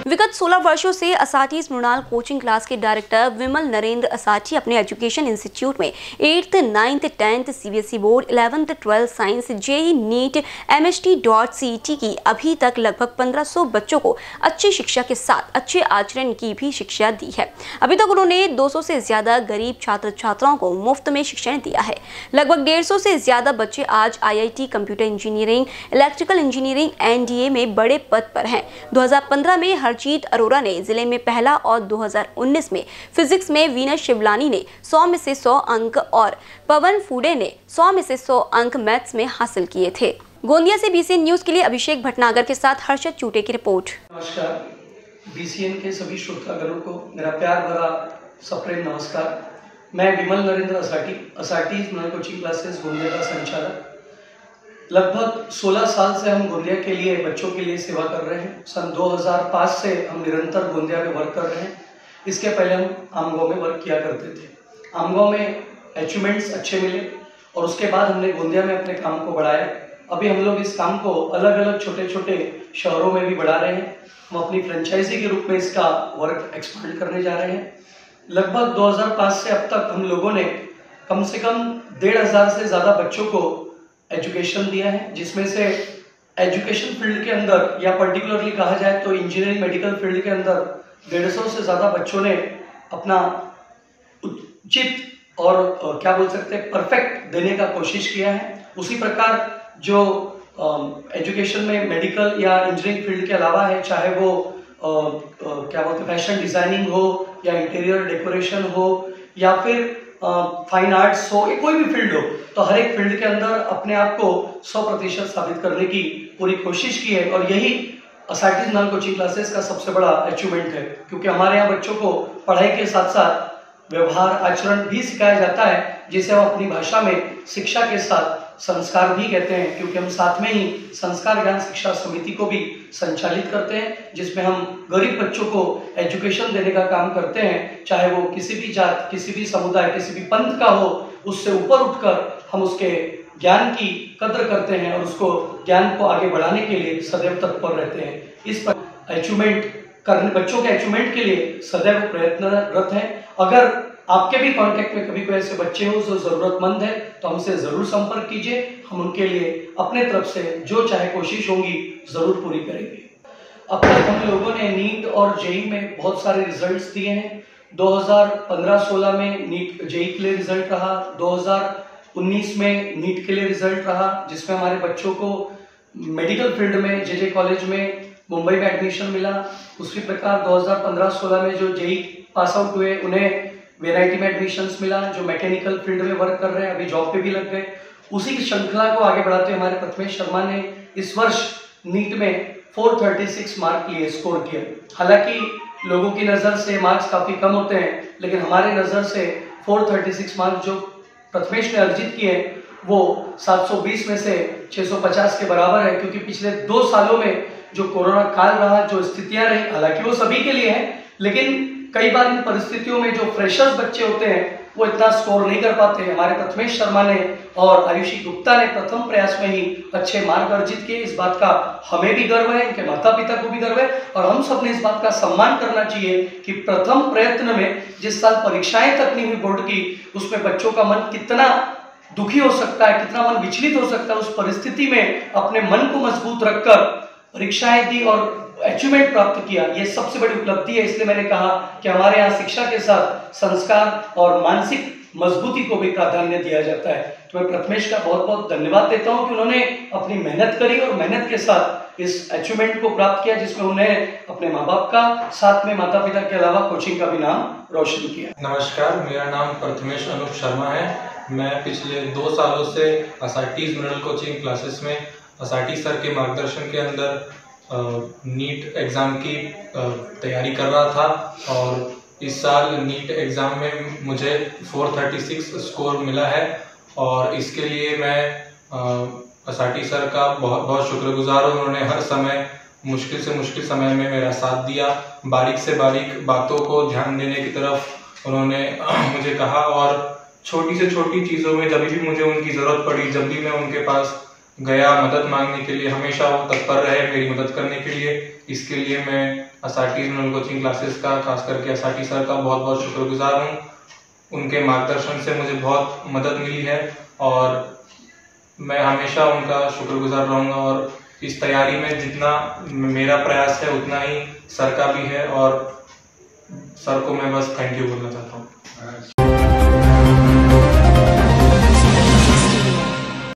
विगत 16 वर्षों से असाटी मृणाल कोचिंग क्लास के डायरेक्टर विमल नरेंद्र असाटी अपने एजुकेशन इंस्टीट्यूट में 8th, 9th, 10th CBSE board, 11th, 12th science, JEE, NEET, MST.CET की अभी तक लगभग 1500 बच्चों को अच्छी शिक्षा के साथ अच्छे आचरण की भी शिक्षा दी है। अभी तक उन्होंने 200 से ज्यादा गरीब छात्र छात्राओं को मुफ्त में शिक्षण दिया है। लगभग 150 से ज्यादा बच्चे आज IIT, computer engineering, electrical engineering, NDA में बड़े पद पर हैं। 2015 में हरजीत अरोरा ने जिले में पहला और 2019 में फिजिक्स में वीनस शिवलानी ने 100 में से 100 अंक और पवन फूडे ने 100 में से 100 अंक मैथ्स में हासिल किए थे। गोंदिया से BCN न्यूज के लिए अभिषेक भटनागर के साथ हर्षद चूटे की रिपोर्ट। नमस्कार, BCN के सभी श्रोतागणों को मेरा प्यार भरा सप्रेम नमस्कार। मैं विमल नरेंद्र असाटी मृणाल कोचिंग क्लासेस गोंदिया का संचालक। लगभग 16 साल से हम गोंदिया के लिए बच्चों के लिए सेवा कर रहे हैं। सन 2005 से हम निरंतर गोंदिया में वर्क कर रहे हैं। इसके पहले हम आमगांव में वर्क किया करते थे। आमगांव में अचीवमेंट्स अच्छे मिले और उसके बाद हमने गोंदिया में अपने काम को बढ़ाया। अभी हम लोग इस काम को अलग अलग छोटे छोटे शहरों में भी बढ़ा रहे हैं। हम अपनी फ्रेंचाइजी के रूप में इसका वर्क एक्सपांड करने जा रहे हैं। लगभग 2005 से अब तक हम लोगों ने कम से कम 1500 से ज़्यादा बच्चों को एजुकेशन दिया है, जिसमें से एजुकेशन फील्ड के अंदर या पर्टिकुलरली कहा जाए तो इंजीनियरिंग मेडिकल फील्ड के अंदर 150 से ज़्यादा बच्चों ने अपना उचित और क्या बोल सकते हैं परफेक्ट देने का कोशिश किया है। उसी प्रकार जो एजुकेशन में मेडिकल या इंजीनियरिंग फील्ड के अलावा है, चाहे वो क्या बोलते हैं फैशन डिजाइनिंग हो या इंटीरियर डेकोरेशन हो या फिर फाइन आर्ट्स हो, कोई भी फील्ड हो, तो हर एक फील्ड के अंदर अपने आप को 100% साबित करने की पूरी कोशिश की है। और यही असाटी मृणाल कोचिंग क्लासेस का सबसे बड़ा अचीवमेंट है, क्योंकि हमारे यहाँ बच्चों को पढ़ाई के साथ साथ व्यवहार आचरण भी सिखाया जाता है, जिसे हम अपनी भाषा में शिक्षा के साथ संस्कार भी कहते हैं, क्योंकि हम साथ में ही संस्कार ज्ञान शिक्षा समिति को भी संचालित करते हैं, जिसमें हम गरीब बच्चों को एजुकेशन देने का काम करते हैं। चाहे वो किसी भी जात, किसी भी समुदाय, किसी भी पंथ का हो, उससे ऊपर उठकर हम उसके ज्ञान की कद्र करते हैं और उसको ज्ञान को आगे बढ़ाने के लिए सदैव तत्पर रहते हैं। इस पर अचीवमेंट करने, बच्चों के अचीवमेंट के लिए सदैव प्रयत्नरत हैं। अगर आपके भी कांटेक्ट में कभी कोई ऐसे बच्चे हो जो जरूरतमंद है, तो हमसे जरूर संपर्क कीजिए। हम उनके लिए अपने तरफ से जो चाहे कोशिश होगी जरूर पूरी करेंगे। अब तक हम लोगों ने नीट और जेई में बहुत सारे रिजल्ट्स दिए हैं। 2015-16 में नीट जेई के लिए रिजल्ट रहा, 2019 में नीट के लिए रिजल्ट रहा, जिसमें हमारे बच्चों को मेडिकल फील्ड में JJ कॉलेज में मुंबई में एडमिशन मिला। उसी प्रकार 2015-16 में जो जेई पास आउट हुए उन्हें वेराइटी में एडमिशन्स मिला, जो मैकेनिकल फील्ड में वर्क कर रहे हैं, अभी जॉब पे भी लग गए। उसी की श्रृंखला को आगे बढ़ाते हुए हमारे प्रथमेश शर्मा ने इस वर्ष नीट में 436 मार्क लिए, स्कोर किया। हालांकि लोगों की नज़र से मार्क्स काफ़ी कम होते हैं, लेकिन हमारे नज़र से 436 मार्क्स जो प्रथमेश ने अर्जित किए वो 720 में से 650 के बराबर है, क्योंकि पिछले 2 सालों में जो कोरोना काल रहा, जो स्थितियां रही, हालांकि वो सभी के लिए है, लेकिन कई बार इन परिस्थितियों में जो फ्रेशर्स बच्चे होते हैं वो इतना स्कोर नहीं कर पाते। हमारे प्रथमेश शर्मा ने और आयुषी गुप्ता ने प्रथम प्रयास में ही अच्छे मार्क अर्जित किए। इस बात का हमें भी गर्व है, इनके माता पिता को भी गर्व है, और हम सब ने इस बात का सम्मान करना चाहिए कि प्रथम प्रयत्न में जिस साल परीक्षाएं तक नहीं हुई बोर्ड की, उसमें बच्चों का मन कितना दुखी हो सकता है, कितना मन विचलित हो सकता है। उस परिस्थिति में अपने मन को मजबूत रखकर परीक्षाएं दी और अचीवमेंट प्राप्त किया, ये सबसे बड़ी उपलब्धि है। इसलिए मैंने कहा कि हमारे यहाँ शिक्षा के साथ संस्कार और मानसिक मजबूती को भी प्राधान्य दिया जाता है। तो मैं प्रथमेश का बहुत बहुत धन्यवाद देता हूँ कि उन्होंने अपनी मेहनत करी और मेहनत के साथ इस अचीवमेंट को प्राप्त किया, जिसमें उन्हें अपने माँ बाप का, साथ में माता पिता के अलावा कोचिंग का भी नाम रोशन किया। नमस्कार, मेरा नाम प्रथमेश अनूप शर्मा है। मैं पिछले 2 सालों से असाटी मृणाल कोचिंग क्लासेस में असाटी सर के मार्गदर्शन के अंदर नीट एग्ज़ाम की तैयारी कर रहा था और इस साल नीट एग्ज़ाम में मुझे 436 स्कोर मिला है और इसके लिए मैं असाटी सर का बहुत बहुत शुक्रगुजार हूँ। उन्होंने हर समय मुश्किल से मुश्किल समय में मेरा साथ दिया, बारीक से बारीक बातों को ध्यान देने की तरफ उन्होंने मुझे कहा और छोटी से छोटी चीज़ों में जब भी मुझे उनकी ज़रूरत पड़ी, जब भी मैं उनके पास गया मदद मांगने के लिए, हमेशा वो तत्पर रहे मेरी मदद करने के लिए। इसके लिए मैं एसआरटीज मिनरल कोचिंग क्लासेस का, खास करके एसआरटी सर का बहुत बहुत शुक्रगुजार हूँ। उनके मार्गदर्शन से मुझे बहुत मदद मिली है और मैं हमेशा उनका शुक्रगुजार रहूँगा। और इस तैयारी में जितना मेरा प्रयास है उतना ही सर का भी है और सर को मैं बस थैंक यू बोलना चाहता हूँ।